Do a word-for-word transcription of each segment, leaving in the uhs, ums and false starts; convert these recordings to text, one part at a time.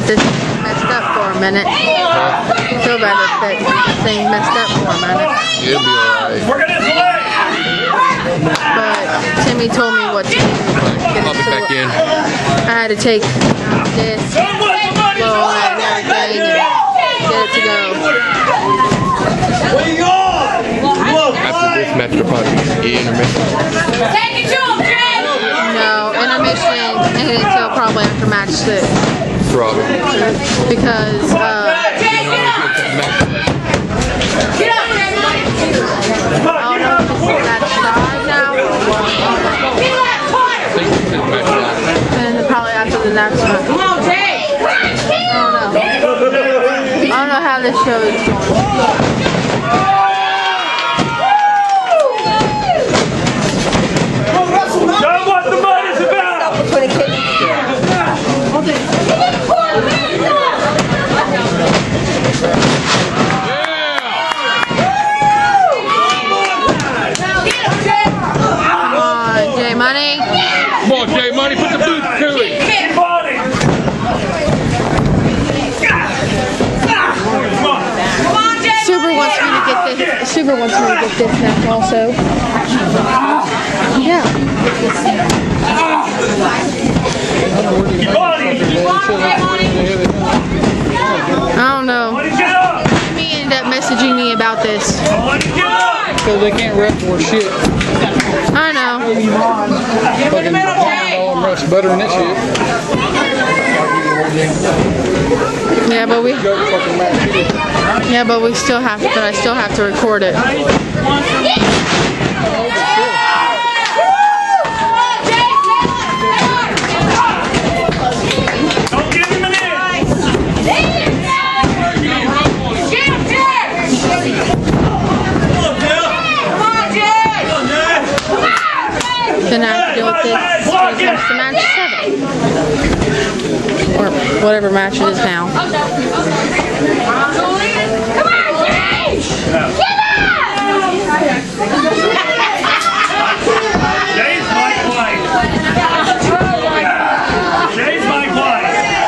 that this messed up for a minute. Feel bad that that thing messed up for a minute. It'll be alright. But Timmy told me what to do. I'll be back in. I had to take this, blow on that and everything, and get it to go. After this match, it'll probably be intermission. No, intermission ain't until probably after match six. Probably. Because, uh, I don't know if this is match five now. And probably after the next one. Come on, Jay! I don't know. I don't know how this show is going. Show what the money's about! Come on, J Money. Come on, J Money, put the boot to it. Super wants me to get this. Super wants me to get this match also. Yeah. I don't know. He ended up messaging me about this. Because they can't rep for shit. I know. Fucking all much better than this shit. Yeah, but we. Yeah, but we still have. But I still have to record it. Then I have to deal with this since the match seven. Or whatever match it is now. Jay's Mike White. Jay's Mike White.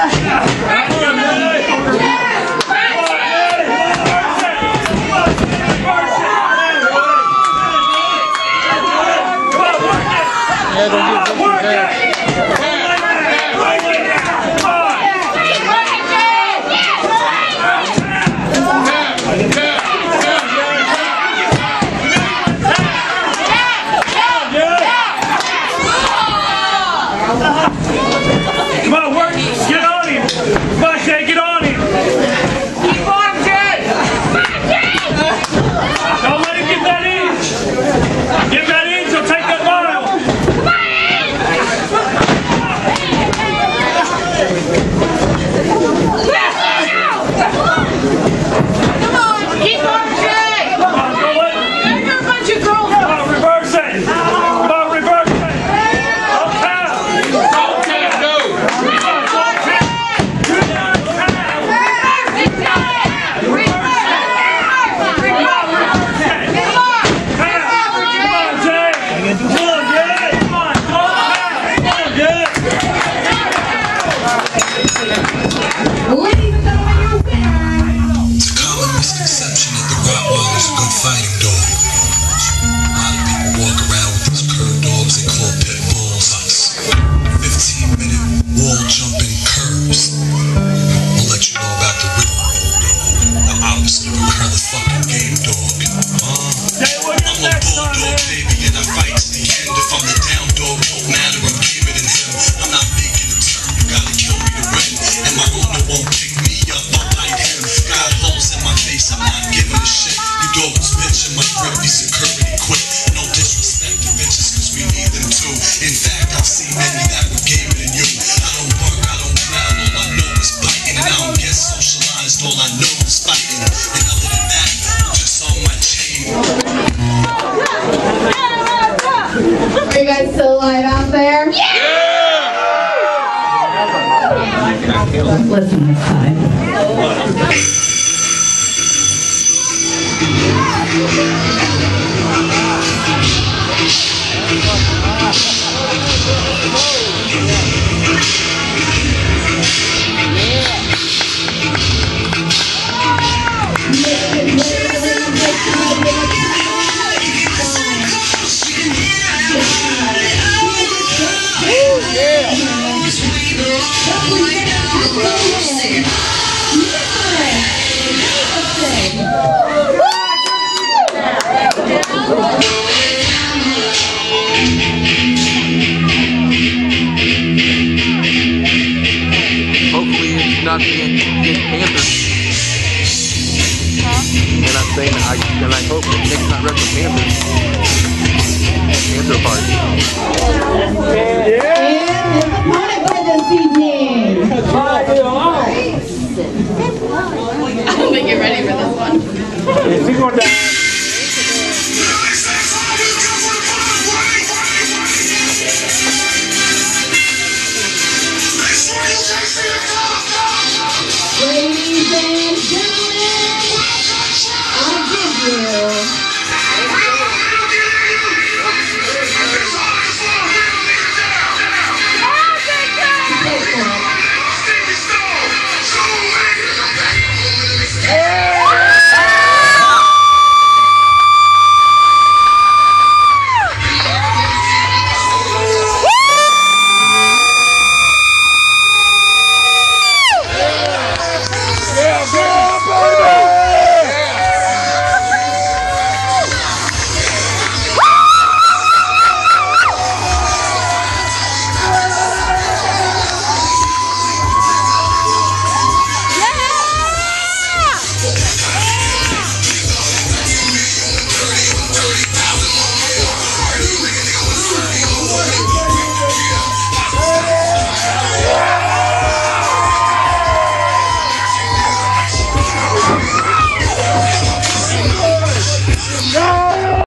Yeah, don't get work it. Come on, work. Get on him. Come on, Shay, get on him. Keep on, Jay. Don't let him get that inch. Get that inch, he'll take that mile. Come on, keep on, Jay. Come on, go let There's a bunch of girls. Come on, reverse it. Come on, reverse it. Don't count. Don't count, no. It's a common misconception that the Rottweiler is a good fighting dog. A lot of people walk around with these cur dogs they call pit bulls. fifteen minute wall jumping curs. I'll let you know about the real bulldog, the opposite of a curly fucking game dog. Uh, I'm a bulldog, baby, and I fight to the end. If I'm the down dog, don't matter, I'm giving it him. I'm not making a turn, you gotta kill me to win. And my owner won't pick me up, I'll bite him. Got holes in my face, I'm not giving a shit. You dogs bitch in my grip, be security quick. No disrespect to bitches, cause we need them too. In fact, I've seen many that were gamer than you. I don't bark, I don't growl, all I know is biting. And I don't get socialized, all I know is fighting. And other than that, I'm just on my chain. Are you guys still alive out there? Yeah! Listen this time. Yeah. Johnson against, against Panthers. And I'm saying that I and I hope that Nick's not wrestling Panthers. Panther party. And his opponent for this evening,